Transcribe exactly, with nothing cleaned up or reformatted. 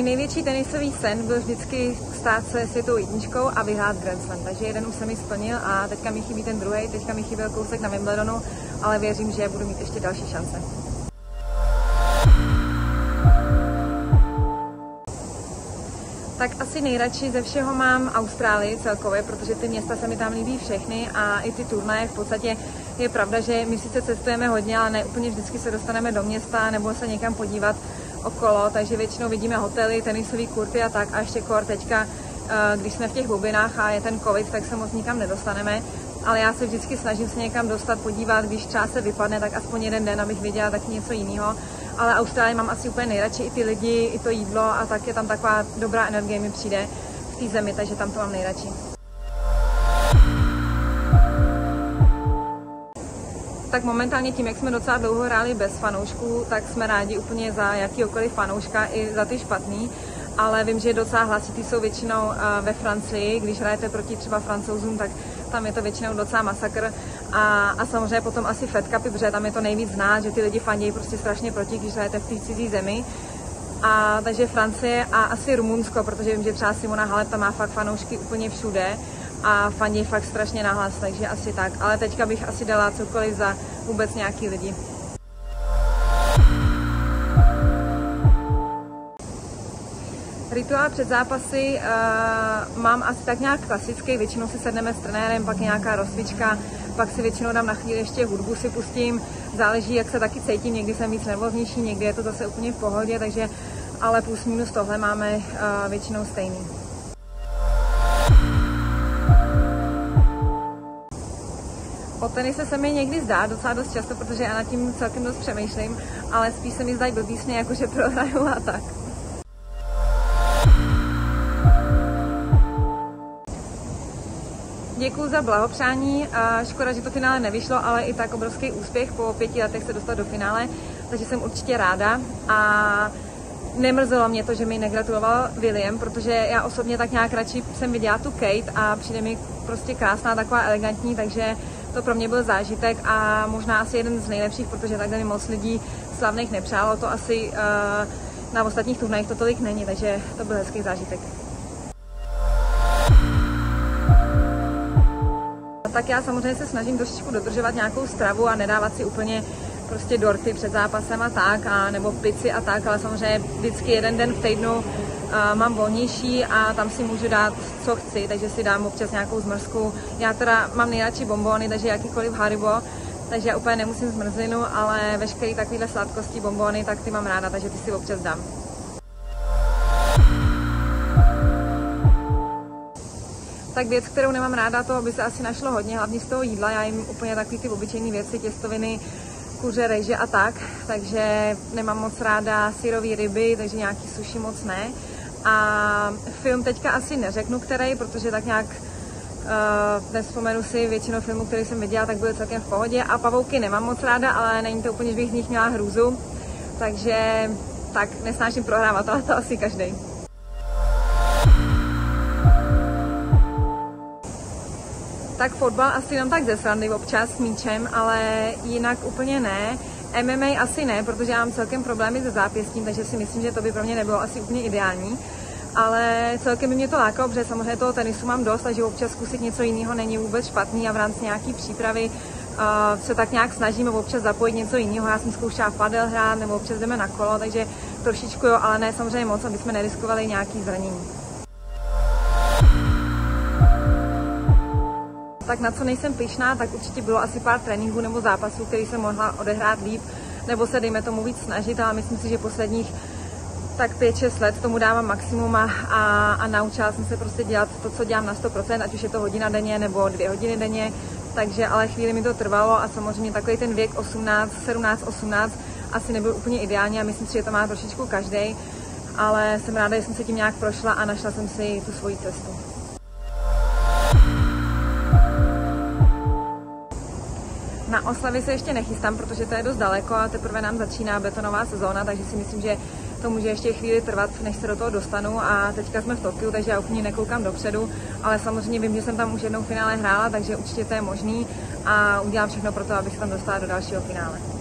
Můj největší tenisový sen byl vždycky stát se světovou jedničkou a vyhrát Grand Slam, takže jeden už se mi splnil a teďka mi chybí ten druhý, teďka mi chyběl kousek na Wimbledonu, ale věřím, že budu mít ještě další šance. Tak asi nejradši ze všeho mám Austrálii celkově, protože ty města se mi tam líbí všechny a i ty turnaje v podstatě je pravda, že my sice cestujeme hodně, ale ne úplně vždycky se dostaneme do města nebo se někam podívat okolo, takže většinou vidíme hotely, tenisové kurty a tak a ještě kor teďka, když jsme v těch bubinách a je ten covid, tak se moc nikam nedostaneme, ale já se vždycky snažím se někam dostat, podívat, když třeba se vypadne, tak aspoň jeden den, abych viděla taky něco jiného. Ale Austrálii mám asi úplně nejradši, i ty lidi, i to jídlo a tak je tam taková dobrá energie mi přijde v té zemi, takže tam to mám nejradši. Tak momentálně tím, jak jsme docela dlouho hráli bez fanoušků, tak jsme rádi úplně za jakýkoliv fanouška, i za ty špatný, ale vím, že docela hlasitý jsou většinou ve Francii, když hrajete proti třeba Francouzům, tak tam je to většinou docela masakr a, a samozřejmě potom asi Fed Cupy, protože tam je to nejvíc znát, že ty lidi fandějí prostě strašně proti, když hrajete v té cizí zemi. A takže Francie a asi Rumunsko, protože vím, že třeba Simona Halep tam má fakt fanoušky úplně všude a fandějí fakt strašně nahlas, takže asi tak. Ale teďka bych asi dala cokoliv za vůbec nějaký lidi. Rituál před zápasy uh, mám asi tak nějak klasický, většinou si sedneme s trenérem, pak je nějaká rozcvička, pak si většinou dám na chvíli ještě hudbu si pustím, záleží, jak se taky cítím, někdy jsem víc nervóznější, někdy je to zase úplně v pohodě, takže ale plus minus tohle máme uh, většinou stejný. O tenise se mi někdy zdá docela dost často, protože já nad tím celkem dost přemýšlím, ale spíš se mi zdají blbý sny, jako že prohraju a tak. Děkuju za blahopřání, škoda, že to finále nevyšlo, ale i tak obrovský úspěch, po pěti letech se dostat do finále, takže jsem určitě ráda a nemrzelo mě to, že mi negratuloval William, protože já osobně tak nějak radši jsem viděla tu Kate a přijde mi prostě krásná, taková elegantní, takže to pro mě byl zážitek a možná asi jeden z nejlepších, protože takhle mi moc lidí slavných nepřálo, to asi uh, na ostatních turnajích to tolik není, takže to byl hezký zážitek. Tak já samozřejmě se snažím trošičku dodržovat nějakou stravu a nedávat si úplně prostě dorty před zápasem a tak, a nebo pici a tak, ale samozřejmě vždycky jeden den v týdnu uh, mám volnější a tam si můžu dát, co chci, takže si dám občas nějakou zmrzku. Já teda mám nejradši bonbony, takže jakýkoliv Haribo, takže já úplně nemusím zmrzlinu, ale veškeré takovéhle sladkosti, bonbony, tak ty mám ráda, takže ty si občas dám. Tak věc, kterou nemám ráda, to by se asi našlo hodně, hlavně z toho jídla. Já jim úplně takový ty obyčejné věci, těstoviny, kuře, rejže a tak, takže nemám moc ráda syrový ryby, takže nějaký sushi moc ne. A film teďka asi neřeknu, který, protože tak nějak uh, nevzpomenu si většinou filmů, který jsem viděla, tak byly celkem v pohodě. A pavouky nemám moc ráda, ale není to úplně, že bych z nich měla hrůzu, takže tak nesnáším prohrávat, ale to asi každý. Tak fotbal asi jenom tak ze srandy občas s míčem, ale jinak úplně ne. M M A asi ne, protože já mám celkem problémy se zápěstím, takže si myslím, že to by pro mě nebylo asi úplně ideální. Ale celkem by mě to lákalo, protože samozřejmě toho tenisu mám dost, takže občas zkusit něco jiného není vůbec špatný a v rámci nějaký přípravy uh, se tak nějak snažíme občas zapojit něco jiného. Já jsem zkoušela padel hrát nebo občas jdeme na kolo, takže trošičku jo, ale ne samozřejmě moc, aby jsme neriskovali nějaký zranění. Tak na co nejsem pyšná, tak určitě bylo asi pár tréninků nebo zápasů, který jsem mohla odehrát líp, nebo se dejme tomu víc snažit, ale myslím si, že posledních tak pět šest let tomu dávám maximum a, a, a naučila jsem se prostě dělat to, co dělám na sto procent, ať už je to hodina denně nebo dvě hodiny denně, takže ale chvíli mi to trvalo a samozřejmě takový ten věk osmnáct, sedmnáct, osmnáct asi nebyl úplně ideální a myslím si, že to má trošičku každý, ale jsem ráda, že jsem se tím nějak prošla a našla jsem si tu svoji cestu. Na oslavy se ještě nechystám, protože to je dost daleko a teprve nám začíná betonová sezóna, takže si myslím, že to může ještě chvíli trvat, než se do toho dostanu a teďka jsme v Tokiu, takže já úplně nekoukám dopředu, ale samozřejmě vím, že jsem tam už jednou v finále hrála, takže určitě to je možný a udělám všechno pro to, abych se tam dostala do dalšího finále.